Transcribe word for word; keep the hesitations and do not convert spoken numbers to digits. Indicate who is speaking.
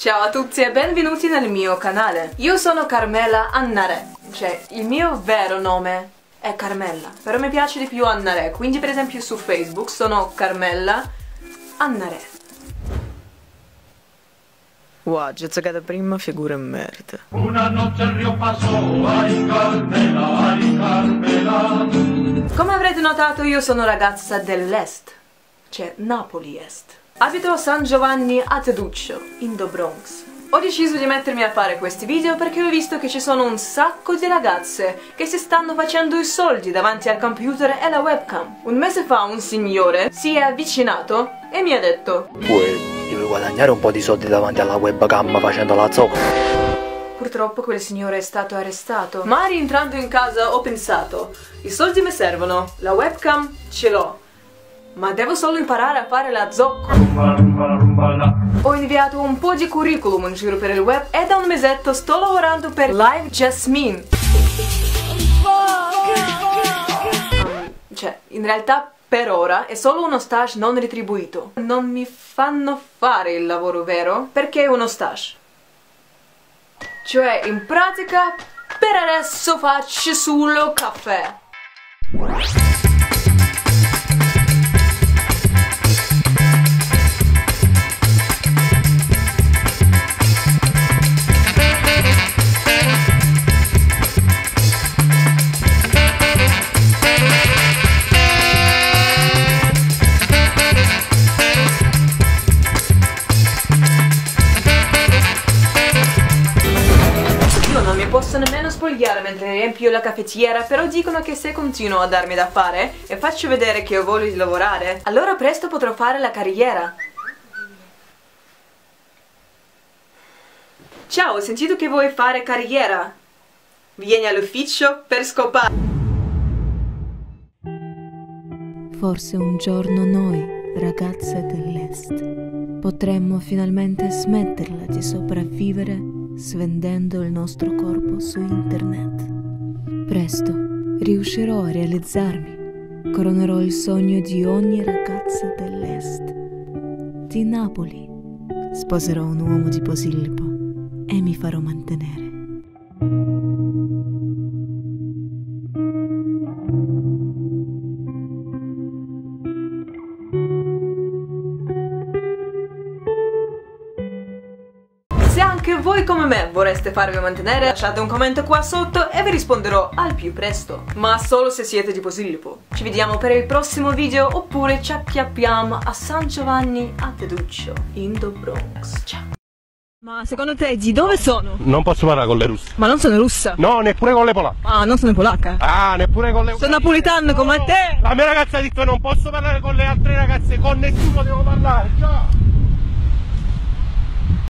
Speaker 1: Ciao a tutti e benvenuti nel mio canale. Io sono Carmela Annare, cioè il mio vero nome è Carmella, però mi piace di più Annare, quindi per esempio su Facebook sono Carmella Annare.
Speaker 2: Wow, già giocata prima, figura in merda.
Speaker 3: Una notte il rio passò, ai Carmela, ai Carmela.
Speaker 1: Come avrete notato io sono ragazza dell'est, cioè Napoli Est. Abito a San Giovanni a Teduccio, in the Bronx. Ho deciso di mettermi a fare questi video perché ho visto che ci sono un sacco di ragazze che si stanno facendo i soldi davanti al computer e alla webcam. Un mese fa un signore si è avvicinato e mi ha detto:
Speaker 4: Uè, devi guadagnare un po' di soldi davanti alla webcam facendo la zocca.
Speaker 1: Purtroppo quel signore è stato arrestato. Ma rientrando in casa ho pensato: i soldi mi servono, la webcam ce l'ho, ma devo solo imparare a fare la zocca. Ho inviato un po' di curriculum in giro per il web e da un mesetto sto lavorando per Live Jasmine. Um, cioè, in realtà per ora è solo uno stage non retribuito. Non mi fanno fare il lavoro vero perché è uno stage. Cioè, in pratica, per adesso faccio solo caffè. Non mi posso nemmeno spogliare mentre riempio la caffettiera, però dicono che se continuo a darmi da fare e faccio vedere che ho voglia di lavorare, allora presto potrò fare la carriera. Ciao, ho sentito che vuoi fare carriera. Vieni all'ufficio per scopare.
Speaker 5: Forse un giorno noi, ragazze dell'Est, potremmo finalmente smetterla di sopravvivere svendendo il nostro corpo su internet. Presto riuscirò a realizzarmi, coronerò il sogno di ogni ragazza dell'Est, di Napoli. Sposerò un uomo di Posillipo e mi farò mantenere.
Speaker 1: Se anche voi come me vorreste farvi mantenere, lasciate un commento qua sotto e vi risponderò al più presto. Ma solo se siete di Posillipo. Ci vediamo per il prossimo video oppure ci acchiappiamo a San Giovanni a Teduccio, in the Bronx. Ciao.
Speaker 2: Ma secondo te di dove sono?
Speaker 6: Non posso parlare con le russe.
Speaker 2: Ma non sono russa.
Speaker 6: No, neppure con le polacche.
Speaker 2: Ah, non sono polacca.
Speaker 6: Ah, neppure con le...
Speaker 2: Sono napolitano come te.
Speaker 6: La mia ragazza ha detto non posso parlare con le altre ragazze, con nessuno devo parlare. Ciao.